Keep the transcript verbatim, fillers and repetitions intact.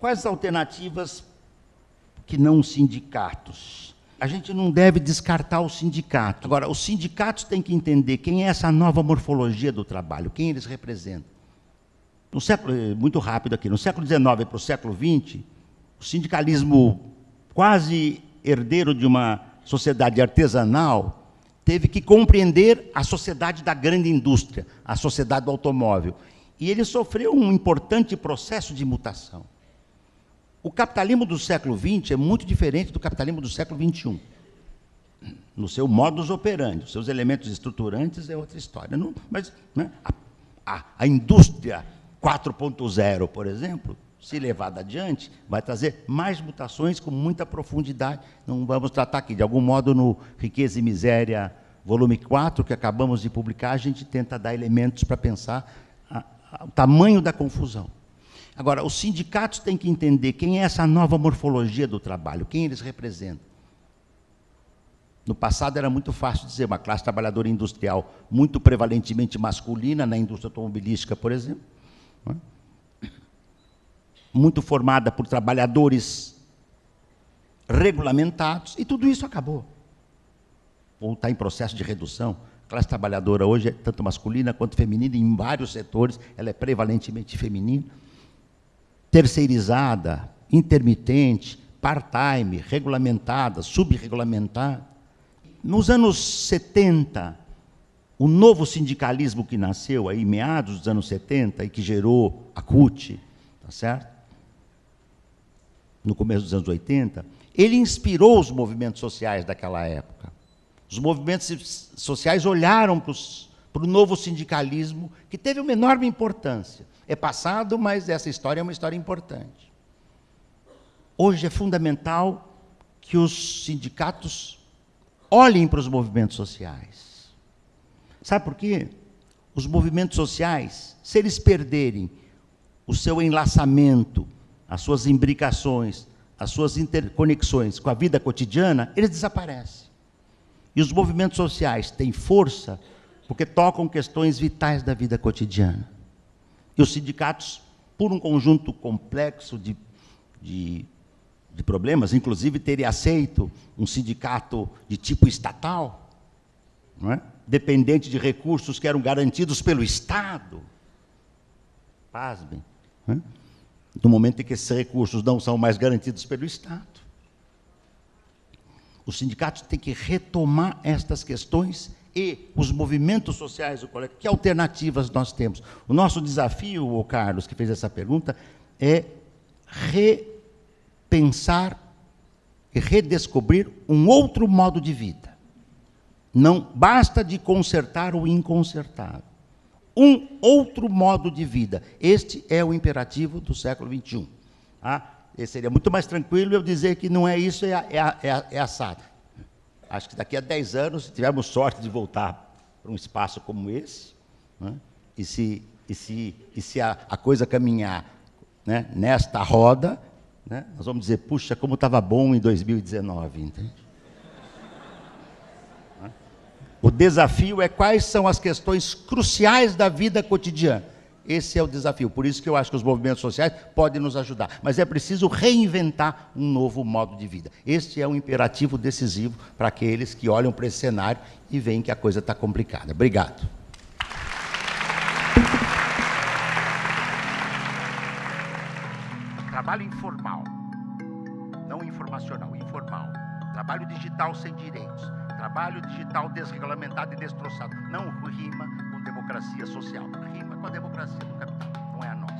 Quais as alternativas que não sindicatos? A gente não deve descartar o sindicato. Agora, os sindicatos têm que entender quem é essa nova morfologia do trabalho, quem eles representam. No século, muito rápido aqui, no século dezenove para o século vinte, o sindicalismo quase herdeiro de uma sociedade artesanal teve que compreender a sociedade da grande indústria, a sociedade do automóvel. E ele sofreu um importante processo de mutação. O capitalismo do século vinte é muito diferente do capitalismo do século vinte e um. No seu modus operandi, os seus elementos estruturantes é outra história. Não, mas né, a, a, a indústria quatro ponto zero, por exemplo, se levada adiante, vai trazer mais mutações com muita profundidade. Não vamos tratar aqui. De algum modo, no Riqueza e Miséria, volume quatro, que acabamos de publicar, a gente tenta dar elementos para pensar a, a, o tamanho da confusão. Agora, os sindicatos têm que entender quem é essa nova morfologia do trabalho, quem eles representam. No passado era muito fácil dizer, uma classe trabalhadora industrial muito prevalentemente masculina, na indústria automobilística, por exemplo, né? Muito formada por trabalhadores regulamentados, e tudo isso acabou. Ou está em processo de redução. A classe trabalhadora hoje é tanto masculina quanto feminina, em vários setores, ela é prevalentemente feminina. Terceirizada, intermitente, part-time, regulamentada, subregulamentada. Nos anos setenta, o novo sindicalismo que nasceu aí, meados dos anos setenta, e que gerou a C U T, tá certo? No começo dos anos oitenta, ele inspirou os movimentos sociais daquela época. Os movimentos sociais olharam para o novo sindicalismo, que teve uma enorme importância. É passado, mas essa história é uma história importante. Hoje é fundamental que os sindicatos olhem para os movimentos sociais. Sabe por quê? Os movimentos sociais, se eles perderem o seu enlaçamento, as suas imbricações, as suas interconexões com a vida cotidiana, eles desaparecem. E os movimentos sociais têm força porque tocam questões vitais da vida cotidiana. E os sindicatos, por um conjunto complexo de, de, de problemas, inclusive terem aceito um sindicato de tipo estatal, não é? Dependente de recursos que eram garantidos pelo Estado. Pasmem. Não é? No momento em que esses recursos não são mais garantidos pelo Estado. Os sindicatos têm que retomar estas questões e os movimentos sociais, que alternativas nós temos? O nosso desafio, o Carlos, que fez essa pergunta, é repensar e redescobrir um outro modo de vida. Não basta de consertar o inconsertável. Um outro modo de vida. Este é o imperativo do século vinte e um. Ah, seria muito mais tranquilo eu dizer que não é isso, é, a, é, a, é, a, é assado. Acho que daqui a dez anos, se tivermos sorte de voltar para um espaço como esse, né, e se, e se, e se a, a coisa caminhar, né, nesta roda, né, nós vamos dizer, puxa, como estava bom em dois mil e dezenove, entende? O desafio é quais são as questões cruciais da vida cotidiana. Esse é o desafio. Por isso que eu acho que os movimentos sociais podem nos ajudar. Mas é preciso reinventar um novo modo de vida. Este é um imperativo decisivo para aqueles que olham para esse cenário e veem que a coisa está complicada. Obrigado. Trabalho informal. Não informacional, informal. Trabalho digital sem direitos. Trabalho digital desregulamentado e destroçado. Não rima com democracia social. Rima com a democracia do capital. Não é a nossa.